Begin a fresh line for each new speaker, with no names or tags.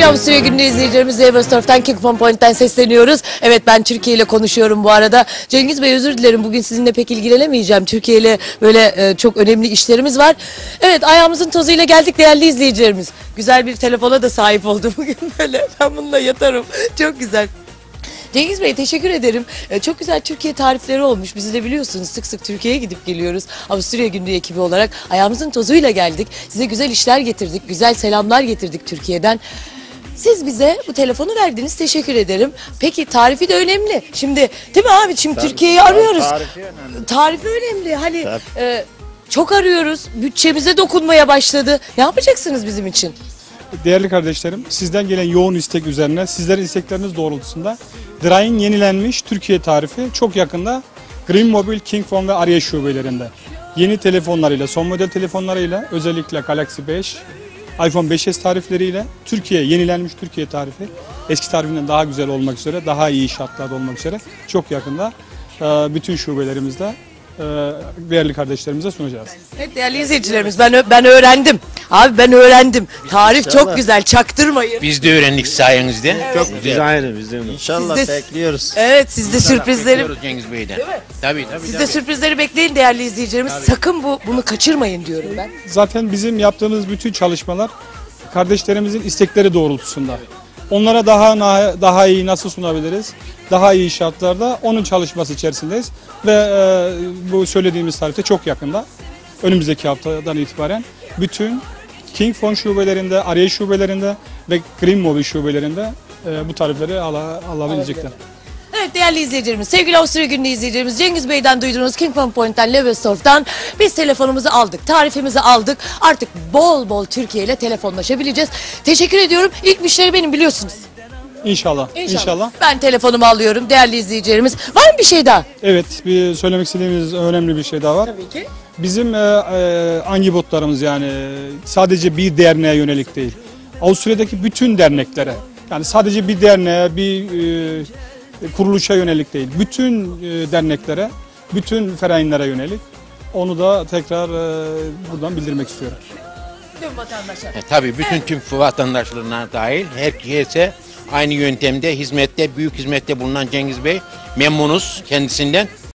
Avusturya Günü izleyicilerimiz Zeverstorf'tan King Von Point'ten sesleniyoruz. Evet, ben Türkiye ile konuşuyorum bu arada. Cengiz Bey, özür dilerim, bugün sizinle pek ilgilenemeyeceğim. Türkiye ile böyle çok önemli işlerimiz var. Evet, ayağımızın tozuyla geldik değerli izleyicilerimiz. Güzel bir telefona da sahip oldum bugün böyle. Ben bununla yatarım. Çok güzel. Cengiz Bey, teşekkür ederim. Çok güzel Türkiye tarifleri olmuş. Bizi de biliyorsunuz, sık sık Türkiye'ye gidip geliyoruz. Avusturya Günü ekibi olarak ayağımızın tozuyla geldik. Size güzel işler getirdik, güzel selamlar getirdik Türkiye'den. Siz bize bu telefonu verdiniz, teşekkür ederim. Peki tarifi de önemli. Şimdi değil mi abi? Şimdi Türkiye'yi arıyoruz.
Tarifi önemli.
Tarifi önemli. Hani çok arıyoruz. Bütçemize dokunmaya başladı. Ne yapacaksınız bizim için?
Değerli kardeşlerim, sizden gelen yoğun istek üzerine, sizlerin istekleriniz doğrultusunda Dry'in yenilenmiş Türkiye tarifi çok yakında Green Mobil, King Phone ve Arya şubelerinde. Yeni telefonlarıyla, son model telefonlarıyla, özellikle Galaxy 5, iPhone 5s tarifleriyle Türkiye, yenilenmiş Türkiye tarifi, eski tarifinden daha güzel olmak üzere, daha iyi şartlarda olmak üzere çok yakında bütün şubelerimizde değerli kardeşlerimize sunacağız.
Evet değerli izleyicilerimiz, ben öğrendim. Abi ben öğrendim. Tarif çok güzel, çaktırmayın.
Biz de öğrendik sayenizde. Çok
Biz
güzel.
aynı biz de. İnşallah
Siz de-
bekliyoruz.
Evet, siz de sürprizleri,
Bekliyoruz Cengiz Bey'den.
Değil mi?
Tabii.
siz de sürprizleri bekleyin değerli izleyicilerimiz. Sakın bunu kaçırmayın diyorum ben.
Zaten bizim yaptığımız bütün çalışmalar kardeşlerimizin istekleri doğrultusunda. Onlara daha iyi nasıl sunabiliriz? Daha iyi şartlarda onun çalışması içerisindeyiz ve bu söylediğimiz tarihte çok yakında, önümüzdeki haftadan itibaren bütün King Phone şubelerinde, Arya şubelerinde ve Green Mobil şubelerinde bu tarifleri alabilecekler.
Evet değerli izleyicilerimiz, sevgili Avusturya Günü izleyicilerimiz, Cengiz Bey'den duyduğunuz King Von Point'ten, Leverstorf'tan biz telefonumuzu aldık, tarifimizi aldık. Artık bol bol Türkiye ile telefonlaşabileceğiz. Teşekkür ediyorum. İlk müşteri benim, biliyorsunuz.
İnşallah.
Ben telefonumu alıyorum değerli izleyicilerimiz. Var mı bir şey daha?
Evet, bir söylemek istediğimiz önemli bir şey daha var.
Tabii ki.
Bizim angibotlarımız, yani sadece bir derneğe yönelik değil. Avusturya'daki bütün derneklere, yani sadece bir derneğe, bir kuruluşa yönelik değil. Bütün derneklere, bütün ferayinlere yönelik. Onu da tekrar buradan bildirmek istiyorum.
Tüm vatandaşlar.
Tabii bütün tüm vatandaşlarına dahil herkese aynı yöntemde, hizmette, büyük hizmette bulunan Cengiz Bey. Memnunuz kendisinden.